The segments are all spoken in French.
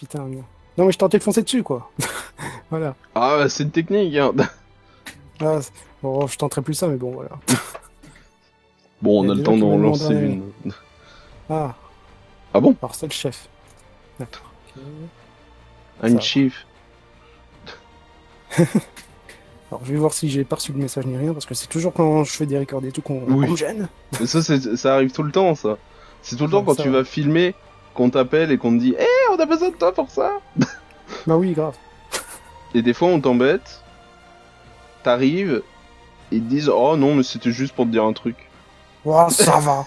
putain. Non, mais je tentais de foncer dessus, quoi. Voilà. Ah, c'est une technique, hein. Ah, bon, je tenterai plus ça, mais bon, voilà. Bon, Il y on a a le des temps gens qui d'en me lancer demanderaient. une. Ah, Ah bon? alors c'est le chef. D'accord. Ok. Une Ça. chief. Alors, je vais voir si j'ai pas reçu de message ni rien, parce que c'est toujours quand je fais des records et tout qu'on Oui. me gêne. Mais ça arrive tout le temps, ça. C'est tout le temps Ouais, quand ça tu va. vas filmer, qu'on t'appelle et qu'on te dit hé, on a besoin de toi pour ça! Bah oui, grave. Et des fois, on t'embête, t'arrives, et ils te disent oh non, mais c'était juste pour te dire un truc. Oh, ça va.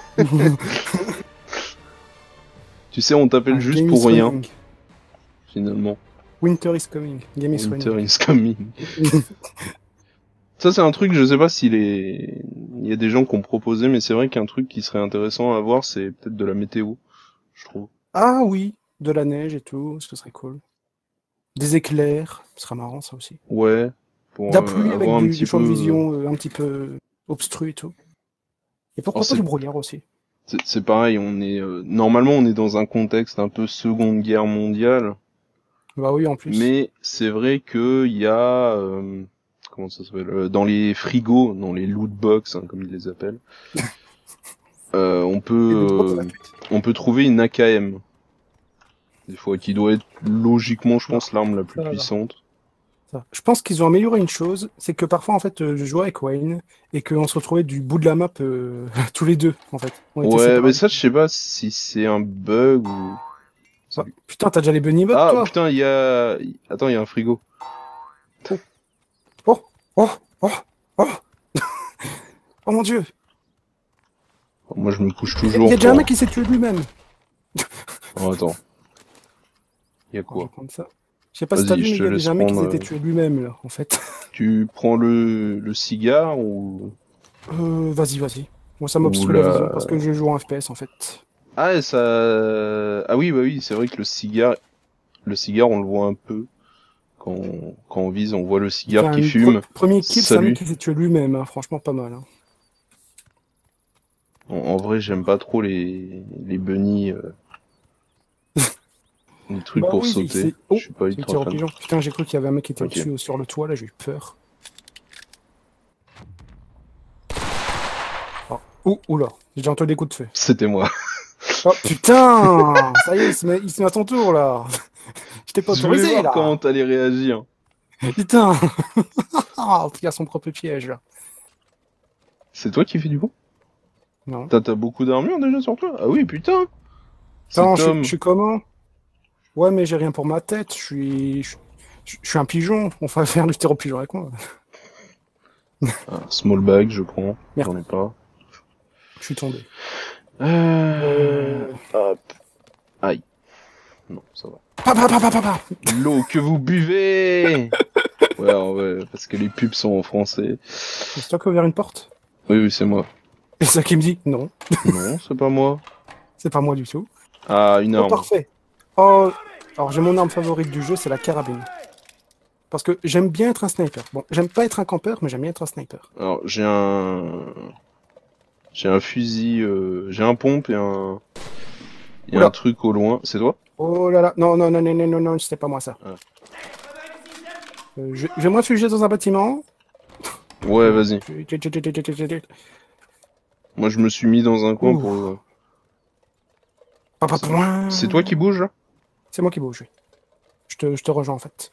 Tu sais, on t'appelle Ah, juste game pour is rien, coming. finalement. Winter is coming. Game is Winter running. is coming. Ça, c'est un truc, je sais pas s'il il y a des gens qui ont proposé, mais c'est vrai qu'un truc qui serait intéressant à voir, c'est peut-être de la météo, je trouve. Ah oui, de la neige et tout, ce serait cool. Des éclairs, ce serait marrant ça aussi. Ouais, De pour la pluie avec avoir un du petit champ de peu... vision un petit peu obstru et tout. Et Oh, pourquoi pas du brouillard aussi. c'est pareil, on est... normalement, on est dans un contexte un peu Seconde Guerre mondiale, Bah oui, en plus. mais c'est vrai que il y a... comment ça s'appelle dans les frigos, dans les loot box, hein, comme ils les appellent, Et des drops gratuits. on peut trouver une AKM. Des fois, qui doit être logiquement, je Non, pense, l'arme la plus ça va. puissante. Ça. Je pense qu'ils ont amélioré une chose, c'est que parfois en fait je jouais avec Wayne et qu'on se retrouvait du bout de la map tous les deux en fait. On était Ouais, mais séparés. ça, je sais pas si c'est un bug ou... Bah, Salut. putain, t'as déjà les bunny bots Ah, toi? putain, il y a... Attends, il y a un frigo. Oh, oh, oh, oh, oh, oh mon dieu! Moi, je me couche Il y toujours a déjà un pour... mec qui s'est tué lui-même. Oh, attends. Il y a Alors, je vais quoi? prendre ça. Je sais pas si t'as Vas-y, vu, je mais te il y a laisse déjà un mec qui prendre... s'était tué lui-même là, en fait. Tu prends le cigare Vas-y, vas-y. Moi, ça ou m'obstrue la vision la... parce que je joue en FPS en fait. Ah, et ça... Ah oui, bah oui, c'est vrai que le cigare, on le voit un peu. Quand, quand on vise, on voit le cigare Enfin, qui fume. premier kill, c'est un mec Salut. qui s'est tué lui-même, hein. Franchement, pas mal. Hein. En vrai, j'aime pas trop les bunnies, les trucs Bah pour oui, sauter. c'est. Je Oh, suis pas c'est le ultra tir au fan. pigeon. Putain, j'ai cru qu'il y avait un mec qui était Ok. au-dessus sur le toit, là, j'ai eu peur. Oh, oula, j'ai déjà entendu des coups de feu. C'était moi. Oh putain! Ça y est, il se met à son tour là! Je t'ai pas Je voulais autorisé voir là! comment t'allais réagir. Putain! Ah, il a son propre piège là. C'est toi qui fais du bon? Non. T'as beaucoup d'armure déjà sur toi? Ah oui, putain! Attends, Cet je homme. suis comment? Ouais, mais j'ai rien pour ma tête, je suis un pigeon, on va faire du tir au pigeon avec moi. Ah, small bag, je prends. Merde, J'en ai pas. je suis tombé. Hop. Aïe. Non, ça va. Pa, pa, pa, pa, pa, pa. L'eau que vous buvez! Ouais, ouais, parce que les pubs sont en français. C'est toi qui as ouvert une porte? Oui, oui, c'est moi. Et ça qui me dit non, Non, c'est pas moi. c'est pas moi du tout. Ah, une Oh, arme. parfait. Oh, alors j'ai mon arme favorite du jeu, c'est la carabine. Parce que j'aime bien être un sniper. Bon, j'aime pas être un campeur, mais j'aime bien être un sniper. Alors, j'ai un fusil, j'ai un pompe et il y a Oula. un truc au loin. C'est toi? Oh là là, non, non, non, non, non, non, non, c'était pas moi ça. Ah. Je vais me réfugier dans un bâtiment. Ouais, vas-y. Moi, je me suis mis dans un coin Ouh. pour... Pa, pa, point. C'est toi qui bouge, là? C'est moi qui bouge, oui. Je te rejoins en fait.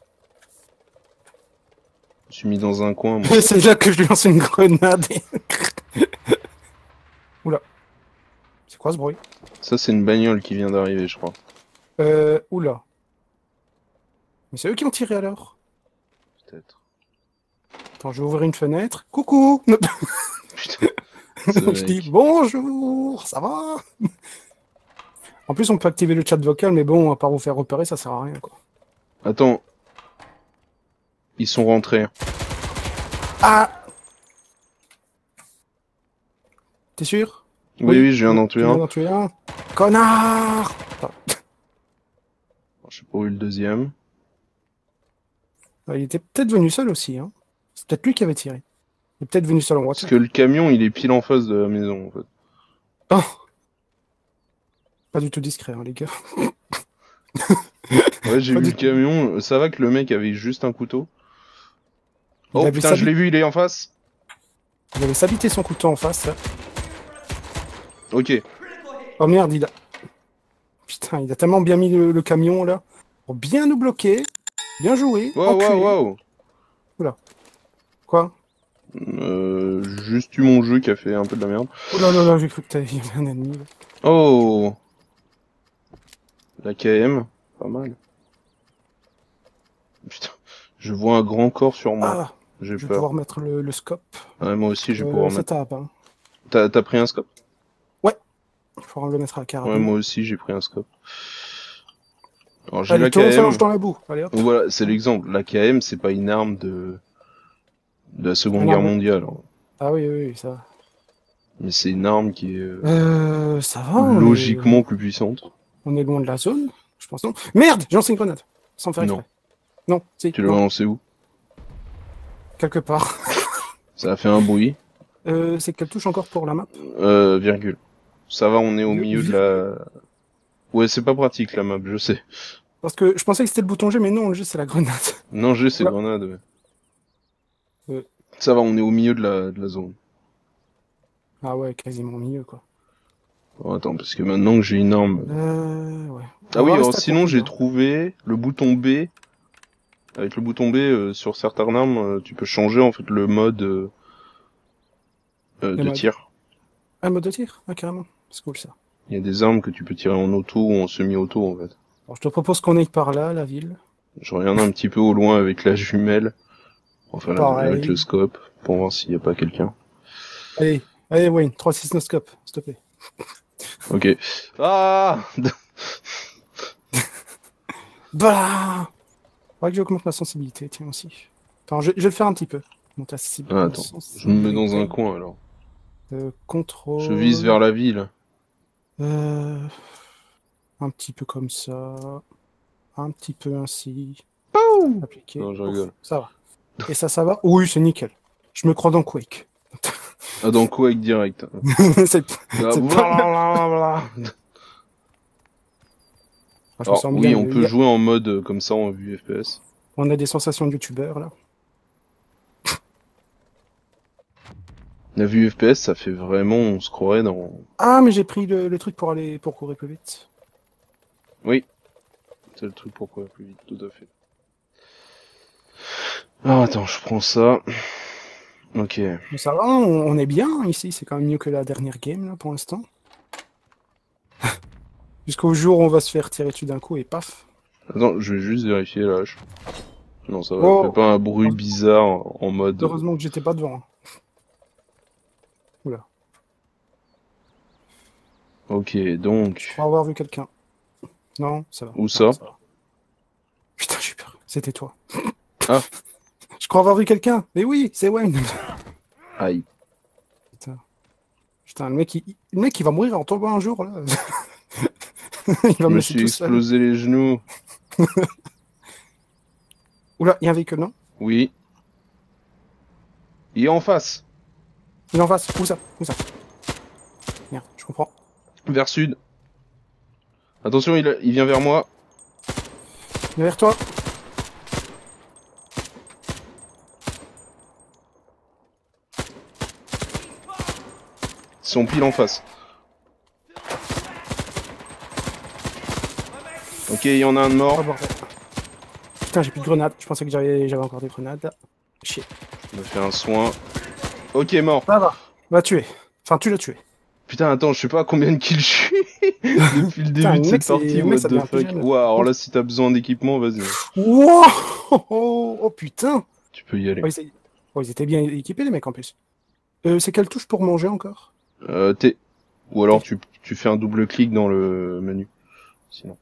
Je me suis mis dans un coin, moi. C'est là que je lui lance une grenade. Oula. C'est quoi ce bruit? Ça, c'est une bagnole qui vient d'arriver, je crois. Oula. Mais c'est eux qui ont tiré alors? Peut-être. Attends, je vais ouvrir une fenêtre. Coucou. Putain. Je dis bonjour, ça va? En plus, on peut activer le chat vocal, mais bon, à part vous faire repérer, ça sert à rien, quoi. Attends. Ils sont rentrés. Ah! T'es sûr? Oui, oui, je viens d'en tuer Tu viens un. d'en tuer un? Connard! Attends. Je sais pas où est le deuxième. Il était peut-être venu seul aussi, hein. C'est peut-être lui qui avait tiré. Il est peut-être venu seul en Parce voiture. que le camion, il est pile en face de la maison, en fait. Oh! Pas du tout discret, hein, les gars. Ouais, j'ai Pas vu du le tout. camion. Ça va que le mec avait juste un couteau. Il Oh avait putain, je l'ai vu, il est en face. il avait sabité son couteau en face. Là. Ok. Oh merde, il a. Putain, il a tellement bien mis le camion là. Pour bien nous bloquer. Bien joué. Waouh, waouh, Enculé. waouh. Oula. Quoi? Juste eu mon jeu qui a fait un peu de la merde. Oh là là là, j'ai cru que t'avais un ennemi. Là. Oh, la KM, pas mal. Putain, je vois un grand corps sur moi. Ah, J'ai je vais peur. pouvoir mettre le scope. Ouais, moi aussi, je vais pouvoir C'est mettre. tape, hein. T'as pris un scope? Ouais, il faudra le mettre à la Ouais, carabine. moi aussi, j'ai pris un scope. Alors, j'ai Allez, la tout le monde se lance KM. dans la boue. Allez hop. Donc voilà, c'est l'exemple. La KM, c'est pas une arme de la Seconde Un Guerre arme. mondiale, hein. Ah oui, oui, oui, ça va. Mais c'est une arme qui est Ça va, logiquement plus puissante. on est loin de la zone, je pense non. Merde, j'ai lancé une grenade, sans faire Non. exprès. Non, si, Tu l'as non, lancé où? quelque part. Ça a fait un bruit. C'est quelle touche encore pour la map? Virgule. Ça va, on est au milieu de Virgule. la... Ouais, c'est pas pratique la map, je sais. Parce que je pensais que c'était le bouton G, mais non, le G c'est la grenade. Non, j'ai ces Oula. grenades. Ouais. Euh, Ça va, on est au milieu de la zone. Ah ouais, quasiment au milieu quoi. Bon, attends, parce que maintenant que j'ai une arme... Ouais. Ah On oui, va alors rester sinon accroupi, j'ai hein. trouvé le bouton B. Avec le bouton B, sur certaines armes, tu peux changer en fait le mode Le de mode. tir. Un mode de tir? Ah, carrément. C'est cool ça. Il y a des armes que tu peux tirer en auto ou en semi-auto en fait. Alors, je te propose qu'on aille par là, la ville. Je regarde un petit peu au loin avec la jumelle, enfin avec le Pareil. scope, pour voir s'il n'y a pas quelqu'un. Allez, allez Wayne, 3-6 no scope, s'il te plaît. Ok. Ah Bah faudrait que j'augmente ma sensibilité, tiens aussi. Attends, je vais le faire un petit peu. Monter Ah, attends, je me mets dans un coin alors. Je vise Contrôle. vers la ville. Euh, un petit peu comme ça. Un petit peu ainsi. Appliquer. Non, je Ouf, rigole. ça va. Et ça va? Oui, c'est nickel. Je me crois dans Quake. Ah, dans quoi avec direct? c'est Ah, c'est pas... blablabla. Ah, je me Alors sens oui, bien. on peut jouer en mode comme ça en vue FPS. On a des sensations de youtubeur là. La vue FPS, ça fait vraiment, on se croirait dans... Ah, mais j'ai pris le truc pour courir plus vite. Oui, c'est le truc pour courir plus vite, tout à fait. Ah, attends, je prends ça. Ok. Mais ça va, on est bien ici. C'est quand même mieux que la dernière game là pour l'instant. Jusqu'au jour où on va se faire tirer dessus d'un coup et paf. Attends, je vais juste vérifier là. Non, ça va, Oh, fais pas un bruit bizarre en mode... heureusement que j'étais pas devant. Hein. Oula, Ok, donc... je crois avoir vu quelqu'un. Non, ça va. Où Non, ça? ça va. Putain, j'ai peur. C'était toi. Ah, Je crois avoir vu quelqu'un. Mais oui, c'est Wayne. aïe. Putain. Putain, le mec, il va mourir en tombant un jour, là. Il va Je me me laisser suis tout seul. explosé les genoux. Oula, il y a un véhicule, non? Oui. Il est en face. Il est en face. Où ça? Où ça? Merde, je comprends. Vers sud. Attention, il vient vers moi. Derrière toi. Ils sont pile en face. Ok, il y en a un de Oh mort. bordel. Putain, j'ai plus de grenades. Je pensais que j'avais encore des grenades. Là. Chier. Je me fais un soin. Ok, mort. Ça va. Va tuer. Enfin, tu l'as tué. Putain, attends, je sais pas à combien de kills je suis depuis le Putain, début de le mec, cette partie. le mec, What ça the devient fuck. PGM. Ouah, alors là, si t'as besoin d'équipement, vas-y. Wow oh, putain. Tu peux y aller. Ils étaient bien équipés, les mecs, en plus. C'est quelle touche pour manger encore? T. Ou alors tu fais un double clic dans le menu. Sinon.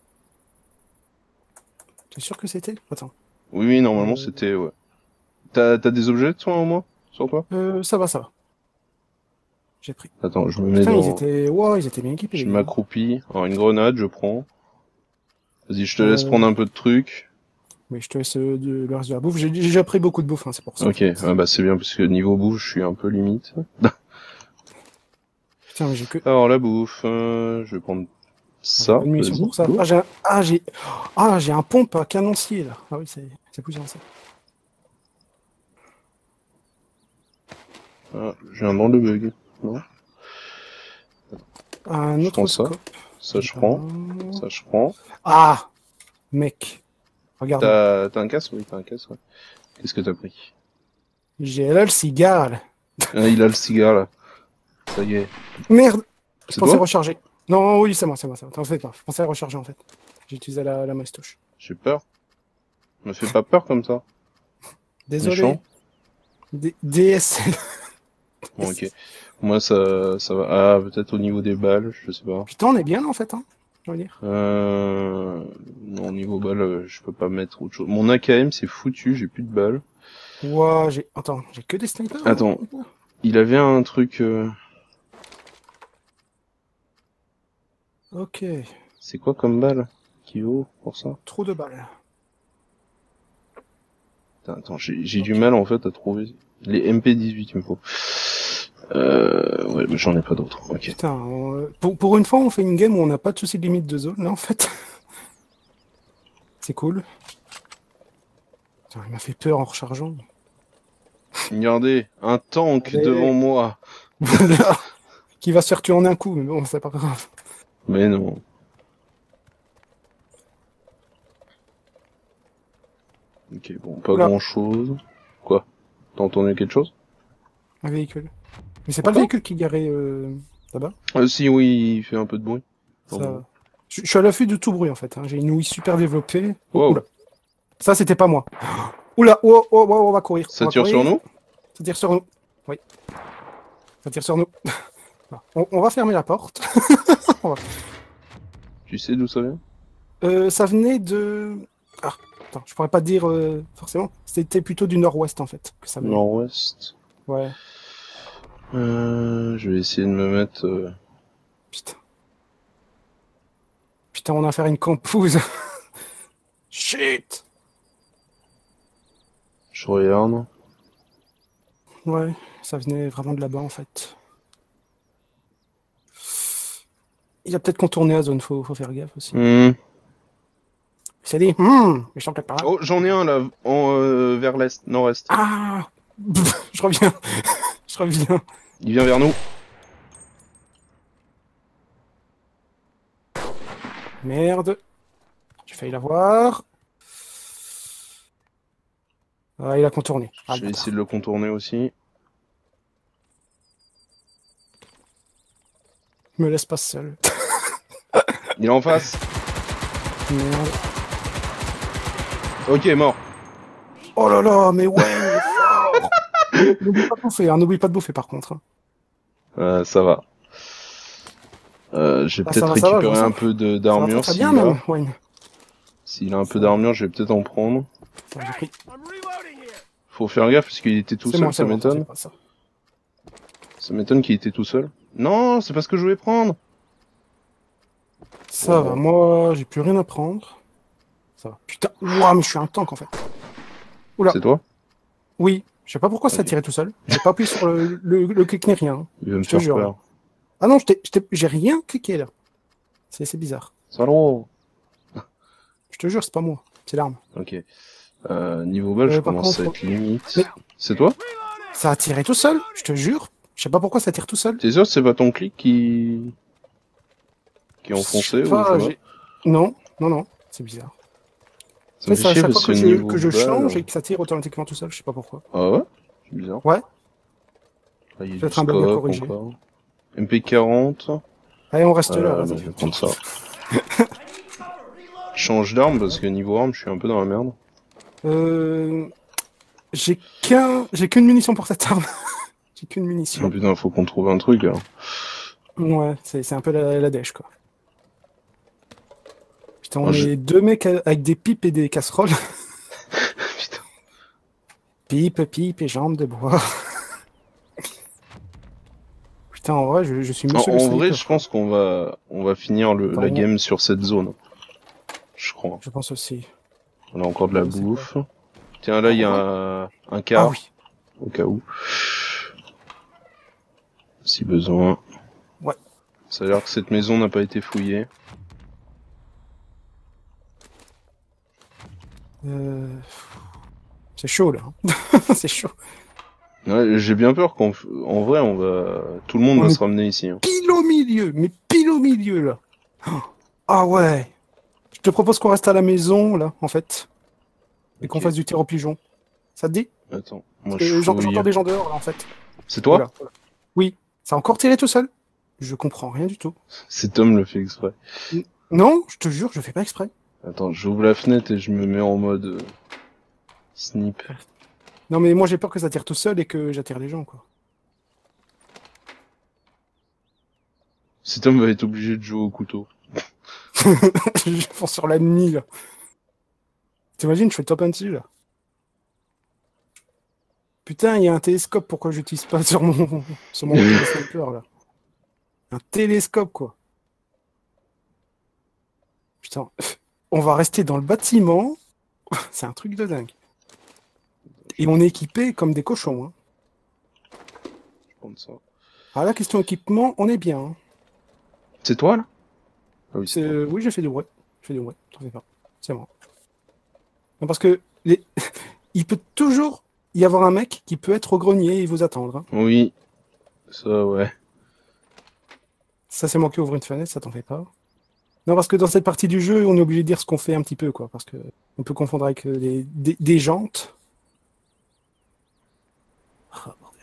T'es sûr que c'était? Attends. Oui, oui, normalement c'était, ouais. T'as des objets, toi, au moins, sur toi? Ça va, ça va. J'ai pris. Attends, je me mets Putain, dans... wow, ils étaient bien équipés, Je les gars. m'accroupis. Alors, une grenade, je prends. Vas-y, je te laisse Euh, prendre un peu de trucs. Mais je te laisse le reste de la bouffe. J'ai déjà pris beaucoup de bouffe, hein, c'est pour ça. Ok, ah bah c'est bien, parce que niveau bouffe, je suis un peu limite. Putain, mais j'ai que... Alors, la bouffe, je vais prendre Ça, Pas de munitions vas-y, pour ça. go. J'ai un pompe à canoncier là. Ah oui, c'est plus ça. Ah, j'ai un drôle de bug. Non, Un je prends autre ça. scope. Ça, je prends. Ça, je prends. Ah, mec. Regarde-moi. T'as un casque? Oui, t'as un casque, ouais. Qu'est-ce que t'as pris? J'ai là le cigare. Là. Ah, il a le cigare, là. Ça y est. Merde. Je C'est pensais toi? recharger. Non, oui, c'est moi. T'en fais pas. Je pensais recharger en fait. J'ai utilisé la moustache. J'ai peur. Me fais pas peur comme ça. Désolé. Méchant. DSL. Bon, ok. Moi, ça va. Ah, peut-être au niveau des balles, je sais pas. Putain, on est bien là en fait, hein. Je veux dire. Non, au niveau balles, je peux pas mettre autre chose. Mon AKM, c'est foutu, j'ai plus de balles. Ouah, Attends, j'ai que des snipers. Attends. Hein. Il avait un truc... Ok. C'est quoi comme balle qui vaut pour ça? Trop de balles. Attends, j'ai du mal en fait à trouver les MP18 il me faut. Ouais, mais j'en ai pas d'autres. Ok. Putain, pour une fois, on fait une game où on n'a pas de soucis de limite de zone, là, en fait. C'est cool. Putain, il m'a fait peur en rechargeant. Regardez, un tank Allez. devant moi. Voilà. Qui va se faire tuer en un coup, mais bon, c'est pas grave. Mais non. Ok, bon, pas Oula. grand chose. Quoi? T'as entendu quelque chose? Un véhicule. Mais c'est pas le Encore véhicule qui est garé là-bas. Si, oui, il fait un peu de bruit. Ça... Je suis à l'affût de tout bruit, en fait. Hein. J'ai une ouïe super développée. Oh, Wow. oula. Ça, c'était pas moi. Oula, on va courir. Ça tire sur nous? Ça tire sur nous. Oui. Ça tire sur nous. On va fermer la porte. Tu sais d'où ça vient? Ça venait de... Ah, attends, je pourrais pas dire forcément. C'était plutôt du nord-ouest, en fait, que ça venait. Nord-ouest. Ouais. Je vais essayer de me mettre... Putain. Putain, on a affaire à une campouse. Shit. Je regarde. Ouais, ça venait vraiment de là-bas, en fait. Il a peut-être contourné la zone, faut faire gaffe aussi. Il s'est dit, mais je quelque part là. Oh, j'en ai un là, vers l'est, nord-est. Ah. Je reviens. Je reviens. Il vient vers nous. Merde. J'ai failli l'avoir. Ah, il a contourné. Ah, Je vais essayer de le contourner aussi. Me laisse pas seul. Il est en face. Merde. Ok, mort. Oh là là, mais ouais, il est fort. N'oublie pas de bouffer, hein, n'oublie pas de bouffer par contre. Ça va. J'ai Ah, peut-être récupéré un peu d'armure. Ça va très bien même, Wayne. S'il a un peu d'armure, je vais peut-être en prendre. Ça, j'ai pris. Faut faire gaffe parce qu'il était tout seul, ça m'étonne. Ça m'étonne qu'il était tout seul. Non, c'est pas ce que je voulais prendre. Ça va, moi j'ai plus rien à prendre. Ça va. Putain, ouah, mais je suis un tank en fait. Oula. C'est toi? Oui, je sais pas pourquoi ça tirait tout seul. J'ai pas appuyé sur le clic ni rien. Il va me faire peur. Ah non, j'ai rien cliqué là. C'est bizarre. Salaud. Je te jure, c'est pas moi, c'est l'arme. Ok. Niveau balle, je commence à être limite. Mais... C'est toi? Ça a tiré tout seul, je te jure. Je sais pas pourquoi ça tire tout seul. T'es sûr que c'est pas ton clic qui est enfoncé ou pas, Non, c'est bizarre. Ça me fait chier parce que je change et que ça tire automatiquement tout seul, je sais pas pourquoi. Ah ouais? C'est bizarre. Ouais. Ah, il y a peut-être un bug à corriger. Encore. MP40. Allez, on reste là. Je vais prendre ça. Change d'arme parce que niveau arme, je suis un peu dans la merde. J'ai qu'une munition pour cette arme. J'ai qu'une munition. Oh putain, faut qu'on trouve un truc là. Ouais, c'est un peu la dèche quoi. Putain, on est deux mecs avec des pipes et des casseroles. Putain. Pipe et jambes de bois. Putain, en vrai, je suis monsieur En vrai, je pense qu'on va finir la game sur cette zone. Je crois. Je pense aussi. On a encore de la bouffe. Tiens, là, il y a un car. Ah oui. Au cas où. Si besoin. Ouais. Ça a l'air que cette maison n'a pas été fouillée. C'est chaud, là. C'est chaud. Ouais, j'ai bien peur qu'en en vrai, tout le monde On va est se ramener ici. Hein. pile au milieu, mais pile au milieu, là. Ah ouais. Je te propose qu'on reste à la maison, là, en fait, et qu'on Ok. fasse du tir au pigeon. Ça te dit? Attends, Parce moi je que fouille. j'entends des gens dehors, là, en fait. C'est toi? Voilà. Oui. Ça a encore tiré tout seul? Je comprends rien du tout. C'est Tom le fait exprès. Non, je te jure, je fais pas exprès. Attends, j'ouvre la fenêtre et je me mets en mode snip. Non, mais moi, j'ai peur que ça tire tout seul et que j'attire les gens, quoi. Cet homme va être obligé de jouer au couteau. Je fonce sur l'ennemi, là. T'imagines, je fais top 1 dessus, là. Putain, il y a un télescope, pourquoi j'utilise pas sur mon sniper, là? Un télescope, quoi. Putain, on va rester dans le bâtiment. C'est un truc de dingue. Et on est équipé comme des cochons, hein. Je prends ça. Ah, la question équipement, on est bien, hein. C'est toi là? Ah oui, c'est toi. Oui, j'ai fait du bruit. Je fais du bruit, t'en fais pas. C'est moi. Non, parce que il peut toujours y avoir un mec qui peut être au grenier et vous attendre, hein. Oui, ça ouais. Ça, c'est moi qui ouvre une fenêtre, ça t'en fait pas. Non, parce que dans cette partie du jeu, on est obligé de dire ce qu'on fait un petit peu, quoi. Parce que on peut confondre avec des jantes. Ah, bordel.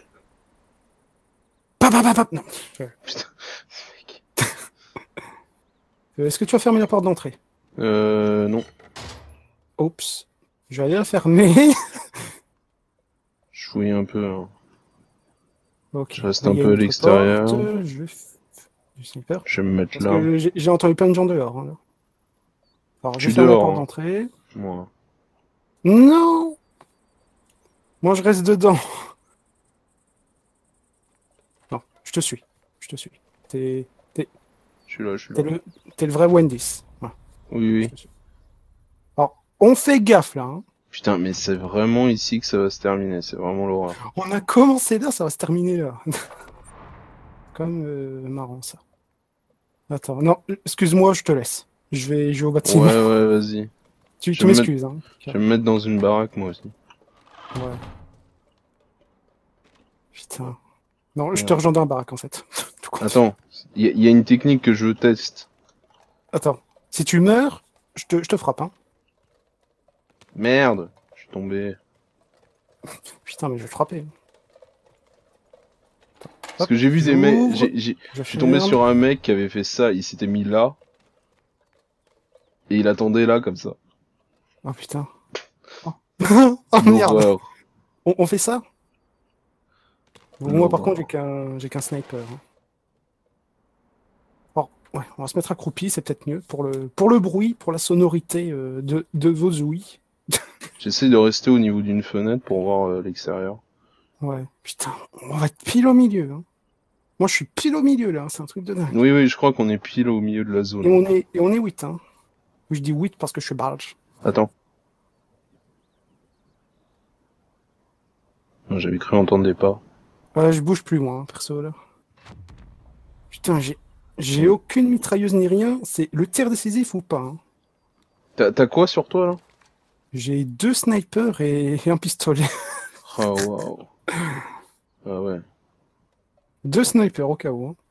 Pap. Non. Putain, mec. Est-ce que tu as fermé la porte d'entrée? Non. Oups. Je vais aller la fermer. Je fouille un peu. Hein. Ok. Je reste Là, un il y a peu à une autre l'extérieur. porte. Du sniper. Je vais me mettre Parce là. que j'ai entendu plein de gens dehors, hein, là. Alors, Je je suis ferme la dehors. porte Hein. d'entrée. Moi. Non! Moi, je reste dedans. Non, je te suis. Je te suis. T'es Je suis là, je suis là. t'es le vrai Wendy's. Voilà, Oui, je oui. te suis. Alors, on fait gaffe, là, hein. Putain, mais c'est vraiment ici que ça va se terminer. C'est vraiment l'horreur. On a commencé là, ça va se terminer là. Comme marrant, ça. Attends, non, excuse-moi, je te laisse. Je vais au bâtiment. Ouais, ouais, vas-y. Tu Je vais me mettre... m'excuses, hein. je vais me mettre dans une baraque, moi aussi. Ouais. Putain. Non, je Ouais. te rejoins dans la baraque, en fait. Tout compte. Attends, il y a une technique que je teste. Attends, si tu meurs, je te frappe, hein. Merde, je suis tombé. Putain, mais je vais frapper. Parce que j'ai vu des mecs... Je suis tombé ferme. sur un mec qui avait fait ça, il s'était mis là. Et il attendait là, comme ça. Oh putain. Oh, oh merde. L'horreur. On fait ça? Bon, moi, par L'horreur. contre, j'ai qu'un sniper, hein. Bon, ouais, on va se mettre accroupi, c'est peut-être mieux. Pour le bruit, pour la sonorité de vos ouïes. J'essaie de rester au niveau d'une fenêtre pour voir l'extérieur. Ouais, putain, on va être pile au milieu, hein. Moi, je suis pile au milieu, là, c'est un truc de dingue. Oui, oui, je crois qu'on est pile au milieu de la Et zone. on est 8, hein. Oui, je dis 8 parce que je suis belge. Attends. Non, j'avais cru entendre des pas. Ouais, je bouge plus, moi, hein, perso, là. Putain, j'ai aucune mitrailleuse ni rien. C'est le tir décisif ou pas, hein. T'as quoi sur toi, là? J'ai 2 snipers et un pistolet. Oh, waouh. Ah ouais. 2 snipers au cas où, hein.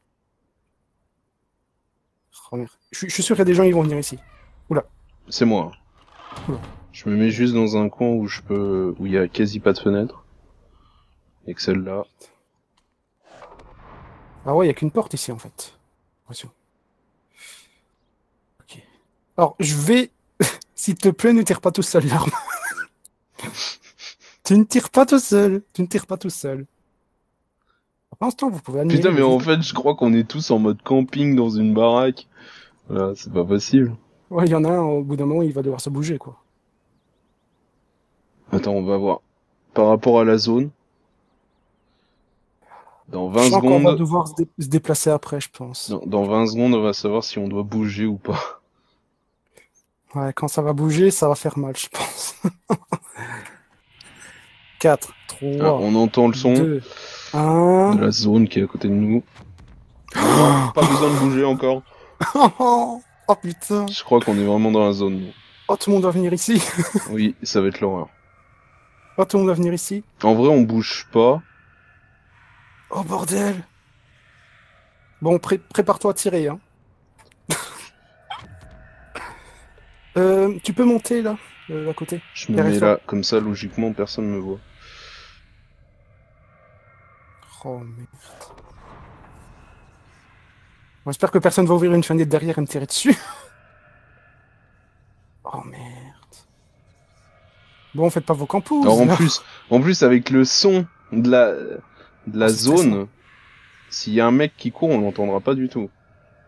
Oh, merde. Je suis sûr qu'il y a des gens qui vont venir ici. C'est moi. Oula. Je me mets juste dans un coin où où il y a quasi pas de fenêtre. Et que celle-là. Ah ouais, il n'y a qu'une porte ici, en fait. Attention. Ok. Alors, je vais... S'il te plaît, ne tire pas tout seul, l'arme. Tu ne tires pas tout seul. Tu ne tires pas tout seul. Pour l'instant, vous pouvez admirer... Putain, mais le en vide. fait, je crois qu'on est tous en mode camping dans une baraque. Voilà, c'est pas possible. Ouais, il y en a un, au bout d'un moment, il va devoir se bouger, quoi. Attends, on va voir. Par rapport à la zone. Dans 20 Je sens qu'on va secondes. devoir se déplacer après, je pense. Dans 20 secondes, on va savoir si on doit bouger ou pas. Ouais, quand ça va bouger, ça va faire mal, je pense. 4, Ah, 3, on entend le son 2, de 1... la zone qui est à côté de nous. Pas besoin de bouger encore. Oh putain. Je crois qu'on est vraiment dans la zone. Nous. Oh, tout le monde va venir ici. Oui, ça va être l'horreur. Oh, tout le monde va venir ici. En vrai, on bouge pas. Oh, bordel. Bon, prépare-toi à tirer, hein. Tu peux monter, là, à côté. Je me Derrière mets toi. là, comme ça, logiquement, personne me voit. Oh, merde. Bon, j'espère que personne va ouvrir une fenêtre derrière et me tirer dessus. Oh, merde. Bon, faites pas vos campouses, Alors là. en plus avec le son de la Oh, c'est stressant. zone, s'il y a un mec qui court, on l'entendra pas du tout.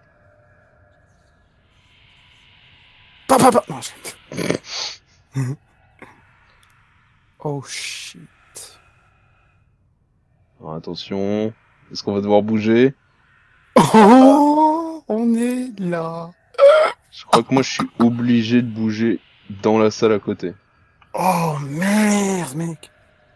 Pa. Non, oh, shit. Alors attention, est-ce qu'on va devoir bouger? Oh, on est là. Je crois que moi je suis obligé de bouger dans la salle à côté. Oh, merde, mec.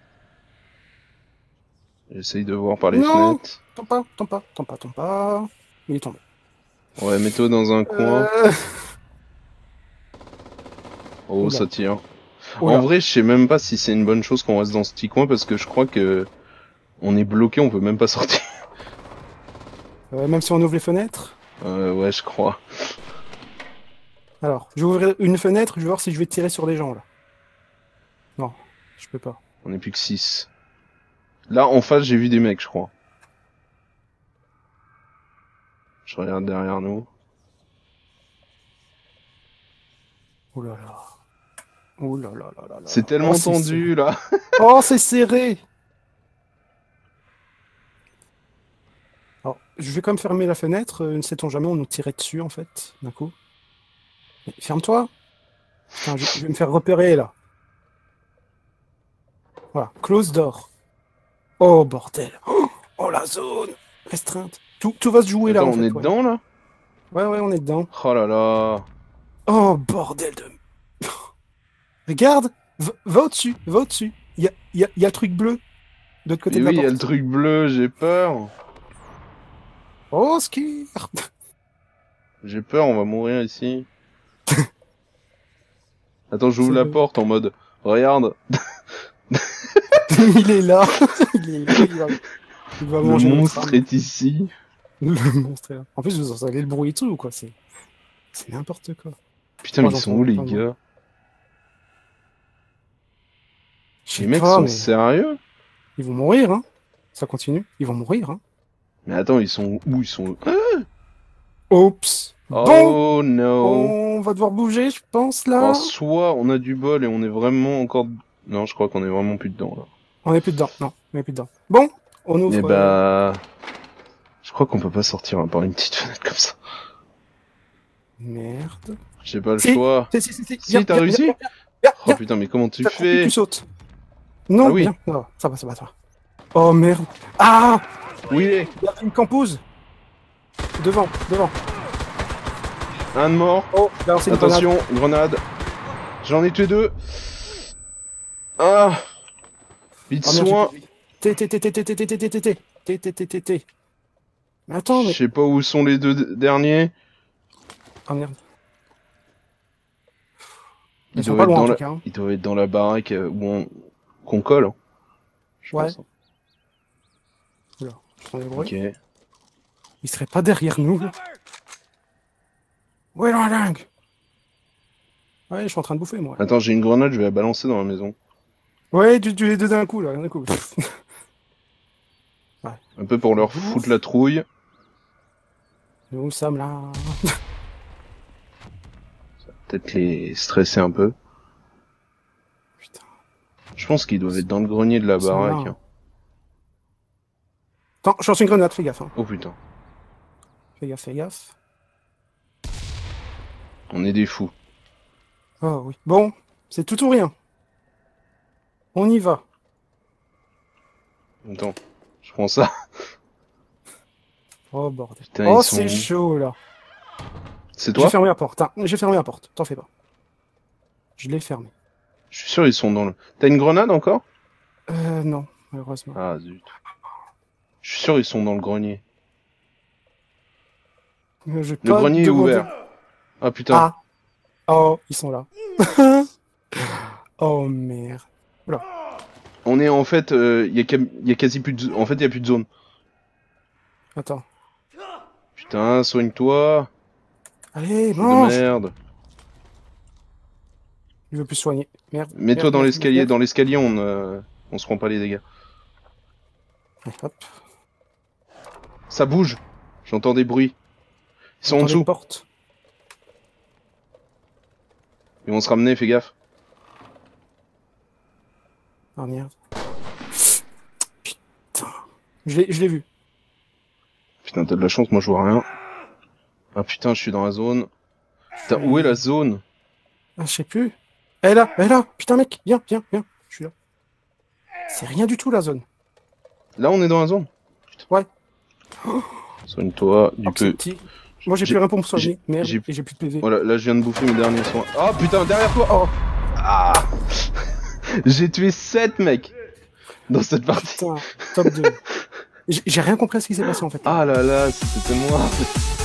J'essaye de voir par les Non, fenêtres. tombe pas. Il est tombé. Ouais, mets-toi dans un coin. Euh... Oh, Oula. ça tire. En Oula. vrai, je sais même pas si c'est une bonne chose qu'on reste dans ce petit coin parce que je crois que on est bloqué, on peut même pas sortir. Même si on ouvre les fenêtres. Ouais, je crois. Alors, je vais ouvrir une fenêtre, je vais voir si je vais tirer sur les gens, là. Non, je peux pas. On est plus que 6. Là, en face, j'ai vu des mecs, je crois. Je regarde derrière nous. Oh là là. Oh là là là là là. C'est tellement Oh, c'est tendu, là. Oh, c'est serré. Alors, je vais quand même fermer la fenêtre. Ne sait-on jamais, on nous tirait dessus, en fait, d'un coup. Mais ferme-toi. Putain, je vais me faire repérer, là. Voilà, close door. Oh, bordel. Oh, la zone restreinte. Tout va se jouer là, Attends, en on fait. est Ouais, dedans, là? ouais, on est dedans. Oh là là. Oh, bordel de... Regarde, va au-dessus, va au-dessus. Il y a le truc bleu, de l'autre côté Mais de la oui, il y a le porte. truc bleu, j'ai peur. Oh, ski. J'ai peur, on va mourir ici. Attends, j'ouvre C'est la le... porte en mode, regarde, Il est là. Il est là, il va le manger notre monstre âme. est ici. Le monstre est là. En plus, vous entendez le bruit et tout, ou quoi. C'est n'importe quoi. Putain, mais Moi, ils sont j'entends où, les plein de bruit. gars? Je Les sais mecs pas, sont mais sérieux? ils vont mourir, hein. Ça continue. Ils vont mourir, hein. Mais attends, ils sont où? Ils sont... Oups. Bon, Oh no. on va devoir bouger, je pense, Alors, là. soit on a du bol et on est vraiment encore... Non, je crois qu'on est vraiment plus dedans, là. On est plus dedans. Non, on est plus dedans. Bon, on Eh ouvre... bah... Je crois qu'on peut pas sortir hein, par une petite fenêtre comme ça. Merde. J'ai pas le Si, choix. si. Si, t'as réussi? Viens, Oh putain, mais comment tu fais? tu sautes. Non, Ah oui. viens. Non, ça va. Oh, merde. Ah, Oui, il est. il y a une campouse. Devant. Un de mort. Oh, là, c'est une grenade. Attention, grenade. J'en ai tué 2. Ah. Vite Oh, merde, j'ai soin. pas vu. T. Mais attends, Je mais... sais pas où sont les 2 derniers. Oh, merde. Ils Ils sont doivent pas être loin, en dans tout la... cas. Hein. Ils doivent être dans la baraque qu'on colle. Hein. Je Ouais. pense. Oula, je prends les bruits. Ok. Ils seraient pas derrière nous, là. Ouais, la dingue. Ouais, je suis en train de bouffer, moi. Attends, j'ai une grenade, je vais la balancer dans la maison. Ouais, tu les deux d'un coup, là. D'un coup. Ouais. Un peu pour leur foutre la trouille. Nous sommes là. Peut-être les stresser un peu. Putain. Je pense qu'ils doivent être dans le grenier de la Ils sont là, baraque. hein. Attends, je lance une grenade, fais gaffe. Hein. Oh putain. Fais gaffe. On est des fous. Oh oui. Bon, c'est tout ou rien. On y va. Attends, je prends ça. Oh bordel. Putain, Oh, ils sont c'est où? chaud là. C'est J'ai toi? fermé la porte. Hein. J'ai fermé la porte. T'en fais pas. Je l'ai fermé. Je suis sûr ils sont dans le... T'as une grenade encore? Non, malheureusement. Ah zut. Je suis sûr ils sont dans le grenier. J'ai Le pas grenier est demandé- ouvert. Ah putain. Ah. Oh, ils sont là. Oh merde. Oula. On est en fait, il y a quasi plus de, en fait, il y a plus de zone. Attends. Putain, soigne-toi. Allez, Fou de mange. merde. Il veut plus soigner. Merde. Mets-toi merde, dans merde, l'escalier. merde. Dans l'escalier, on se prend pas les dégâts. Hop. Ça bouge. J'entends des bruits. Ils sont en Dans les dessous. portes. Ils vont se ramener, fais gaffe. Oh merde. Putain. Je l'ai vu. Putain, t'as de la chance, moi je vois rien. Ah putain, je suis dans la zone. Putain, où est la zone? Ah, je sais plus. Elle est là, elle est là. Putain, mec, viens, viens, viens. Je suis là. C'est rien du tout, la zone. Là, on est dans la zone. Ouais. Soigne-toi, du Oh, c'est peu. petit. Moi, j'ai J'ai- plus rien pour me soigner. Merde, j'ai- et j'ai plus de PV. Voilà, là je viens de bouffer mes derniers soins. Ah putain, derrière toi. Oh. Ah. J'ai tué 7 mecs dans cette partie. Putain, top 2. J'ai rien compris à ce qui s'est passé, en fait. Ah là là, c'était tellement...